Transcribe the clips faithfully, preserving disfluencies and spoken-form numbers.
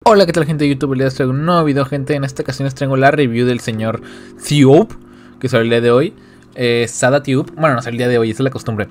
Hola, ¿qué tal, gente de YouTube? Les traigo un nuevo video, gente. En esta ocasión les traigo la review del señor Thiup, que sale el día de hoy. eh, Sada Thiup, bueno, no sale el día de hoy, esa es la costumbre.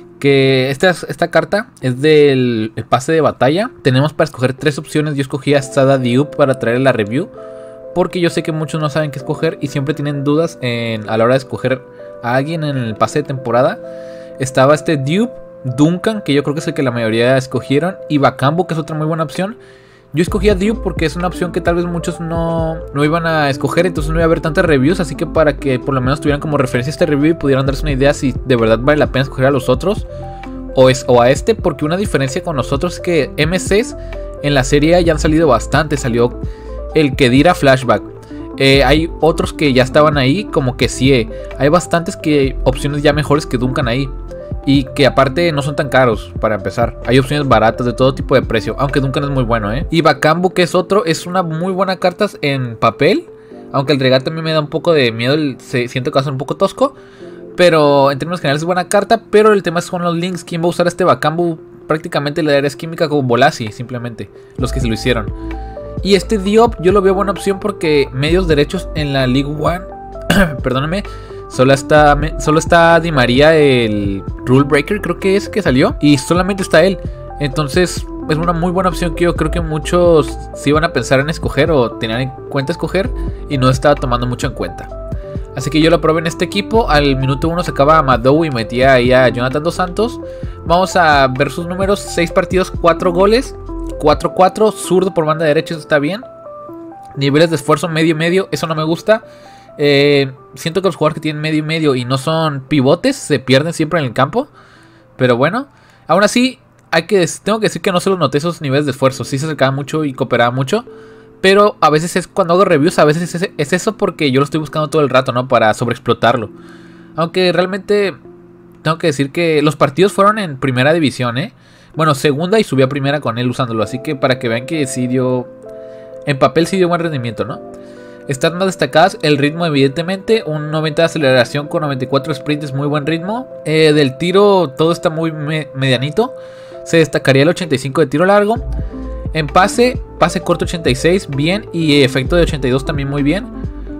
Que esta, esta carta es del el pase de batalla. Tenemos para escoger tres opciones. Yo escogí a Sada Thiup para traer la review, porque yo sé que muchos no saben qué escoger y siempre tienen dudas en, a la hora de escoger a alguien en el pase de temporada. Estaba este Thiup, Duncan, que yo creo que es el que la mayoría escogieron, y Bakambu, que es otra muy buena opción. Yo escogí a Thiup porque es una opción que tal vez muchos no, no iban a escoger, entonces no iba a haber tantas reviews, así que para que por lo menos tuvieran como referencia este review y pudieran darse una idea si de verdad vale la pena escoger a los otros o, es, o a este, porque una diferencia con nosotros es que M Cs en la serie ya han salido bastante. Salió el Kedira Flashback, eh, hay otros que ya estaban ahí como que sí, hay bastantes que opciones ya mejores que Duncan ahí. Y que aparte no son tan caros para empezar. Hay opciones baratas de todo tipo de precio, aunque Duncan es muy bueno, ¿eh? Y Bakambu, que es otro, es una muy buena carta en papel. Aunque el regate a mí me da un poco de miedo, el, se, siento que va a ser un poco tosco. Pero en términos generales es buena carta. Pero el tema es con los links. ¿Quién va a usar este Bakambu? Prácticamente le darías química como Bolasi, simplemente. Los que se lo hicieron. Y este Thiup yo lo veo buena opción porque medios derechos en la League One, perdóname, Solo está, solo está Di María, el Rule Breaker, creo que es que salió. Y solamente está él. Entonces es una muy buena opción que yo creo que muchos sí iban a pensar en escoger o tenían en cuenta escoger y no estaba tomando mucho en cuenta. Así que yo lo probé en este equipo. Al minuto uno sacaba a Madou y metía ahí a Jonathan dos Santos. Vamos a ver sus números. seis partidos, cuatro goles, cuatro cuatro, zurdo por banda derecha, eso está bien. Niveles de esfuerzo medio medio, eso no me gusta. Eh, siento que los jugadores que tienen medio y medio y no son pivotes se pierden siempre en el campo. Pero bueno, aún así hay que, tengo que decir que no se los noté esos niveles de esfuerzo. Sí se acercaba mucho y cooperaba mucho. Pero a veces es cuando hago reviews, a veces es, es eso porque yo lo estoy buscando todo el rato, ¿no? Para sobreexplotarlo. Aunque realmente tengo que decir que los partidos fueron en primera división, ¿eh? Bueno, segunda y subí a primera con él usándolo. Así que para que vean que sí dio, en papel sí dio buen rendimiento, ¿no? Están más destacadas el ritmo, evidentemente. Un noventa de aceleración con noventa y cuatro sprint es muy buen ritmo. Eh, del tiro todo está muy me medianito. Se destacaría el ochenta y cinco de tiro largo. En pase, pase corto ochenta y seis, bien. Y efecto de ochenta y dos también muy bien.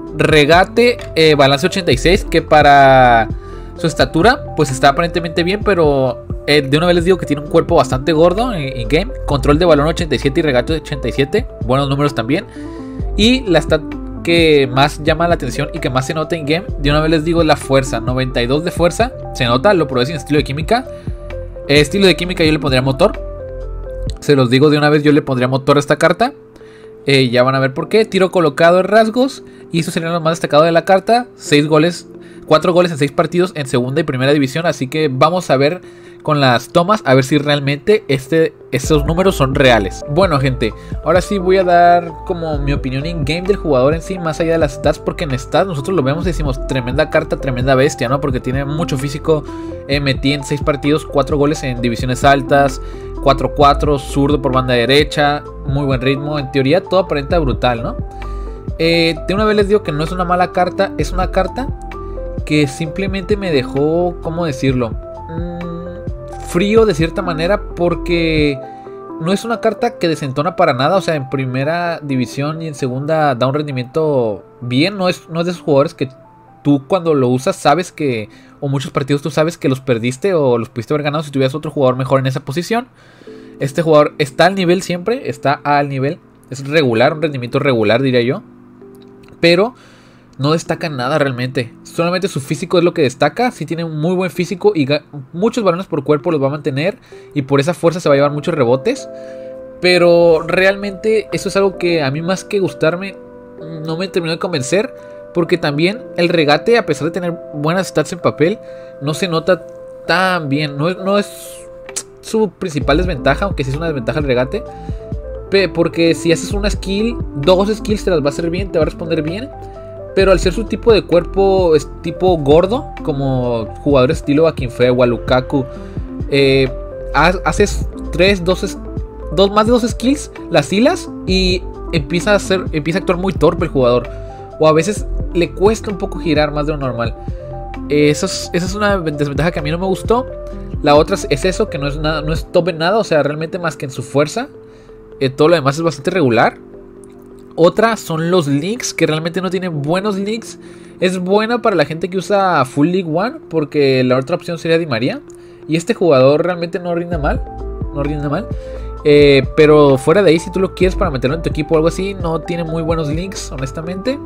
Regate, eh, balance ochenta y seis, que para su estatura pues está aparentemente bien. Pero eh, de una vez les digo que tiene un cuerpo bastante gordo en, en game. Control de balón ochenta y siete y regate ochenta y siete. Buenos números también. Y la stat que más llama la atención y que más se nota en game, de una vez les digo, la fuerza. noventa y dos de fuerza, se nota, lo probé sin estilo de química. eh, Estilo de química yo le pondría motor. Se los digo de una vez, yo le pondría motor a esta carta. eh, Ya van a ver por qué. Tiro colocado en rasgos, y eso sería lo más destacado de la carta. seis goles, cuatro goles en seis partidos en segunda y primera división. Así que vamos a ver con las tomas, a ver si realmente este, estos números son reales. Bueno, gente, ahora sí voy a dar como mi opinión en game del jugador en sí, más allá de las stats, porque en stats nosotros lo vemos y decimos tremenda carta, tremenda bestia, ¿no? Porque tiene mucho físico. eh, Metí en seis partidos, cuatro goles en divisiones altas, cuatro cuatro, zurdo por banda derecha, muy buen ritmo. En teoría todo aparenta brutal, ¿no? Eh, de una vez les digo que no es una mala carta, es una carta que simplemente me dejó, ¿cómo decirlo? Mmm... frío de cierta manera, porque no es una carta que desentona para nada. O sea, en primera división y en segunda da un rendimiento bien. No es, no es de esos jugadores que tú cuando lo usas sabes que, o muchos partidos tú sabes que los perdiste o los pudiste haber ganado si tuvieras otro jugador mejor en esa posición. Este jugador está al nivel siempre, está al nivel, es regular, un rendimiento regular diría yo, pero no destaca nada realmente. Solamente su físico es lo que destaca. Sí tiene un muy buen físico y muchos balones por cuerpo los va a mantener, y por esa fuerza se va a llevar muchos rebotes. Pero realmente eso es algo que a mí, más que gustarme, no me terminó de convencer, porque también el regate, a pesar de tener buenas stats en papel, no se nota tan bien. No, no es su principal desventaja, aunque sí es una desventaja el regate, porque si haces una skill, dos skills te las va a hacer bien, te va a responder bien. Pero al ser su tipo de cuerpo es tipo gordo, como jugadores estilo Akinfewa, Lukaku, eh, haces tres, dos, dos, más de dos skills, las hilas, y empieza a, hacer, empieza a actuar muy torpe el jugador. O a veces le cuesta un poco girar más de lo normal. Eh, eso es, esa es una desventaja que a mí no me gustó. La otra es eso, que no es, nada, no es top en nada, o sea, realmente más que en su fuerza. eh, todo lo demás es bastante regular. Otra son los links, que realmente no tienen buenos links. Es buena para la gente que usa Full League One, porque la otra opción sería Di María. Y este jugador realmente no rinde mal. No rinde mal. Eh, pero fuera de ahí, si tú lo quieres para meterlo en tu equipo o algo así, no tiene muy buenos links, honestamente.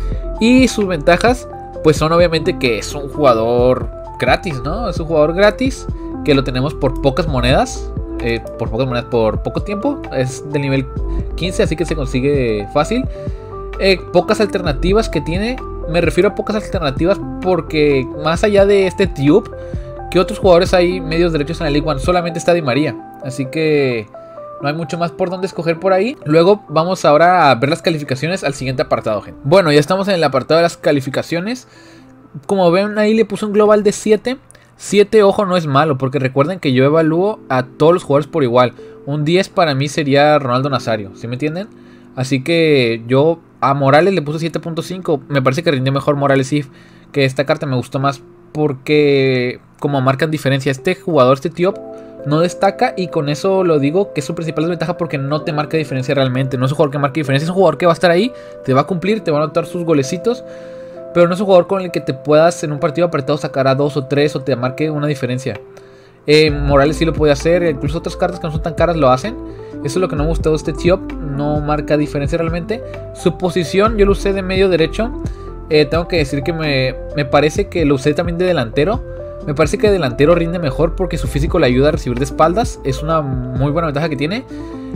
Y sus ventajas, pues son obviamente que es un jugador gratis, ¿no? Es un jugador gratis, que lo tenemos por pocas monedas. Eh, por pocas monedas, por poco tiempo. Es del nivel quince, así que se consigue fácil. Eh, pocas alternativas que tiene. Me refiero a pocas alternativas porque más allá de este Tube, ¿qué otros jugadores hay medios derechos en la League One? Solamente está Di María. Así que no hay mucho más por donde escoger por ahí. Luego vamos ahora a ver las calificaciones al siguiente apartado, gente. Bueno, ya estamos en el apartado de las calificaciones. Como ven ahí, le puse un global de siete. siete, ojo, no es malo, porque recuerden que yo evalúo a todos los jugadores por igual. Un diez para mí sería Ronaldo Nazario, ¿sí me entienden? Así que yo a Morales le puse siete punto cinco. Me parece que rindió mejor Morales If, que esta carta me gustó más porque como marcan diferencia. Este jugador, este tío, no destaca, y con eso lo digo que es su principal desventaja, porque no te marca diferencia realmente. No es un jugador que marque diferencia, es un jugador que va a estar ahí, te va a cumplir, te va a anotar sus golecitos, pero no es un jugador con el que te puedas en un partido apretado sacar a dos o tres o te marque una diferencia. Eh, Morales sí lo puede hacer, incluso otras cartas que no son tan caras lo hacen. Eso es lo que no me gustó de este Tiop, no marca diferencia realmente. Su posición yo lo usé de medio derecho. eh, Tengo que decir que me, me parece que lo usé también de delantero. Me parece que de delantero rinde mejor porque su físico le ayuda a recibir de espaldas. Es una muy buena ventaja que tiene.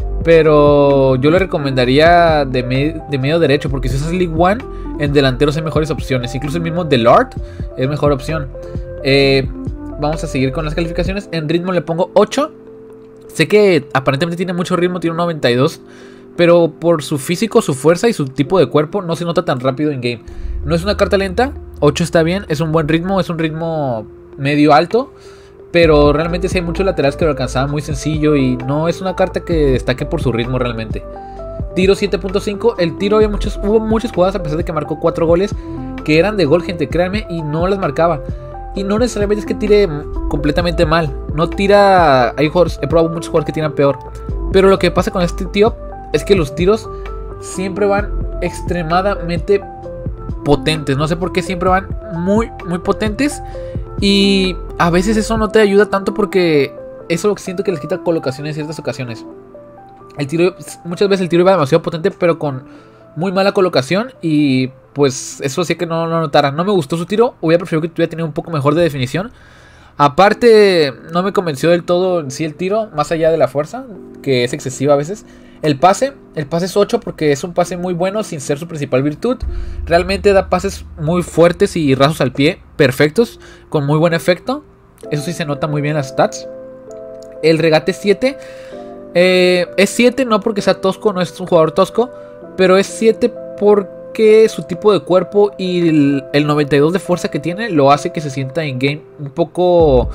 Pero yo le recomendaría de, me de medio derecho, porque si usas League One, en delanteros hay mejores opciones. Incluso el mismo Delort es mejor opción. eh, Vamos a seguir con las calificaciones. En ritmo le pongo ocho. Sé que aparentemente tiene mucho ritmo, tiene un noventa y dos, pero por su físico, su fuerza y su tipo de cuerpo no se nota tan rápido en game. No es una carta lenta, ocho está bien, es un buen ritmo, es un ritmo medio alto, pero realmente sí hay muchos laterales que lo alcanzaban muy sencillo y no es una carta que destaque por su ritmo realmente. Tiro siete punto cinco, el tiro había muchos, hubo muchas jugadas a pesar de que marcó cuatro goles que eran de gol, gente, créanme, y no las marcaba. Y no necesariamente es que tire completamente mal. No tira... Hay jugadores, he probado muchos jugadores que tiran peor. Pero lo que pasa con este tío es que los tiros siempre van extremadamente potentes. No sé por qué siempre van muy, muy potentes. Y a veces eso no te ayuda tanto porque eso lo que siento que les quita colocación en ciertas ocasiones. El tiro, muchas veces el tiro iba demasiado potente, pero con muy mala colocación. Y pues eso sí que no lo notara. No me gustó su tiro. Hubiera preferido que tuviera tenido un poco mejor de definición. Aparte, no me convenció del todo en sí el tiro, más allá de la fuerza, que es excesiva a veces. El pase, el pase es ocho porque es un pase muy bueno sin ser su principal virtud. Realmente da pases muy fuertes y rasos al pie, perfectos, con muy buen efecto. Eso sí se nota muy bien en las stats. El regate siete. Eh, es siete no porque sea tosco, no es un jugador tosco, pero es siete porque que su tipo de cuerpo y el, el noventa y dos de fuerza que tiene lo hace que se sienta en game un poco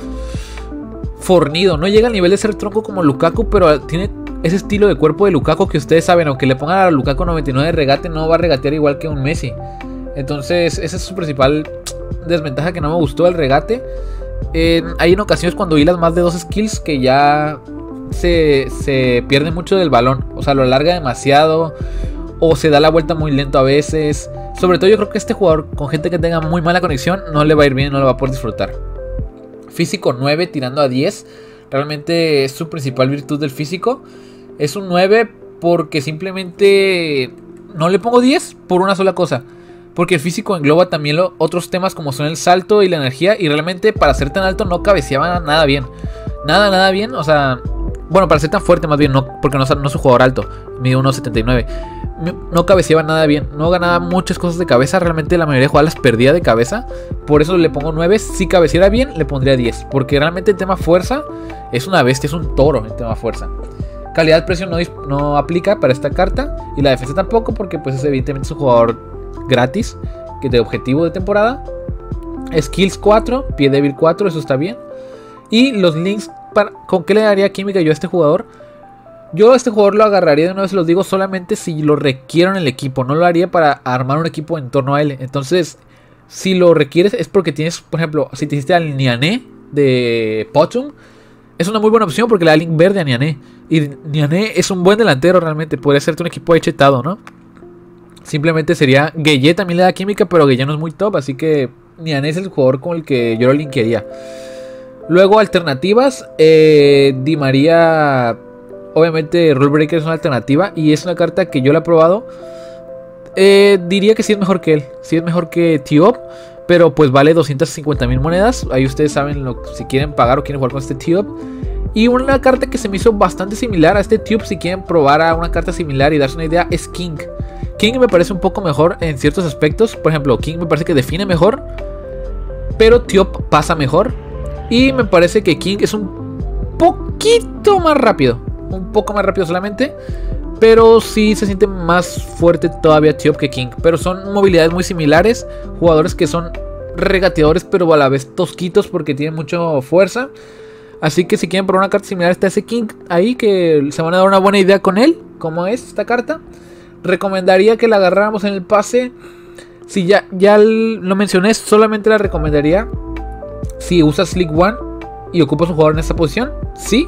fornido. No llega al nivel de ser tronco como Lukaku, pero tiene ese estilo de cuerpo de Lukaku que ustedes saben, aunque le pongan a Lukaku noventa y nueve de regate, no va a regatear igual que un Messi. Entonces esa es su principal desventaja, que no me gustó el regate. Eh, hay en ocasiones cuando hilas más de dos skills que ya se, se pierde mucho del balón, o sea, lo alarga demasiado o se da la vuelta muy lento a veces. Sobre todo yo creo que este jugador con gente que tenga muy mala conexión no le va a ir bien, no lo va a poder disfrutar. Físico nueve tirando a diez. Realmente es su principal virtud del físico. Es un nueve porque simplemente no le pongo diez por una sola cosa. Porque el físico engloba también lo, otros temas como son el salto y la energía. Y realmente para ser tan alto no cabeceaba nada bien. Nada, nada bien. O sea, bueno, para ser tan fuerte más bien, no, porque no, no es un jugador alto. Mide uno setenta y nueve. No cabeceaba nada bien, no ganaba muchas cosas de cabeza. Realmente la mayoría de jugadas las perdía de cabeza. Por eso le pongo nueve. Si cabeceara bien le pondría diez, porque realmente el tema fuerza es una bestia, es un toro el tema fuerza. Calidad-precio no, no aplica para esta carta. Y la defensa tampoco, porque pues es evidentemente es un jugador gratis, que de objetivo de temporada. Skills cuatro, pie débil cuatro, eso está bien. Y los links, para, ¿con qué le daría química yo a este jugador? Yo a este jugador lo agarraría, de una vez los digo, solamente si lo requiero en el equipo. No lo haría para armar un equipo en torno a él. Entonces, si lo requieres es porque tienes, por ejemplo, si te hiciste al Niané de Potum, es una muy buena opción porque le da link verde a Niané. Y Niané es un buen delantero realmente. Podría serte un equipo ahí chetado, ¿no? Simplemente sería... Gueye también le da química, pero Gueye no es muy top. Así que Niané es el jugador con el que yo lo linkearía. Luego alternativas. Eh, Di María... Obviamente Rule Breaker es una alternativa. Y es una carta que yo la he probado. Eh, diría que sí es mejor que él. Sí es mejor que T-Op. Pero pues vale doscientas cincuenta mil monedas. Ahí ustedes saben lo, si quieren pagar o quieren jugar con este T-Op. Y una carta que se me hizo bastante similar a este Tube, si quieren probar a una carta similar y darse una idea, es King. King me parece un poco mejor en ciertos aspectos. Por ejemplo, King me parece que define mejor, pero Tube pasa mejor. Y me parece que King es un poquito más rápido. Un poco más rápido solamente. Pero sí se siente más fuerte todavía Tube que King. Pero son movilidades muy similares. Jugadores que son regateadores pero a la vez tosquitos porque tienen mucha fuerza. Así que si quieren probar una carta similar está ese King ahí, que se van a dar una buena idea con él, como es esta carta. Recomendaría que la agarráramos en el pase. Si ya, ya lo mencioné, solamente la recomendaría si usas League One y ocupas un jugador en esta posición, sí.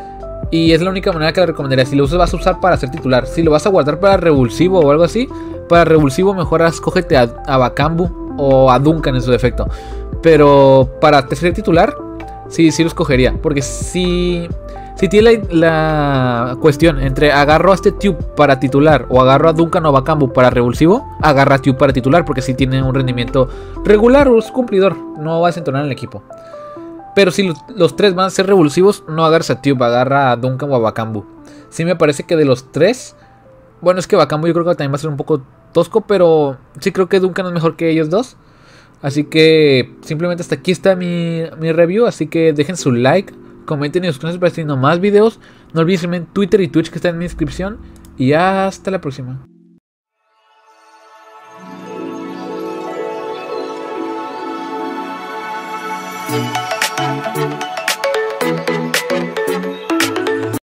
Y es la única manera que la recomendaría. Si lo usas vas a usar para ser titular. Si lo vas a guardar para revulsivo o algo así, para revulsivo mejor escógete a, a Bakambu o a Duncan en su defecto. Pero para ser titular... Sí, sí lo escogería. Porque si, si tiene la, la cuestión entre agarro a este Tube para titular o agarro a Duncan o Bakambu para revulsivo, agarra a Tube para titular porque si sí tiene un rendimiento regular o es cumplidor. No va a desentonar en el equipo. Pero si los, los tres van a ser revulsivos, no agarras a Tube, agarra a Duncan o a Bakambu. Sí me parece que de los tres... Bueno, es que Bakambu yo creo que también va a ser un poco tosco, pero sí creo que Duncan es mejor que ellos dos. Así que simplemente hasta aquí está mi, mi review. Así que dejen su like, comenten y suscríbanse para estar haciendo más videos. No olviden seguirme en Twitter y Twitch que está en mi descripción. Y hasta la próxima. Thank you.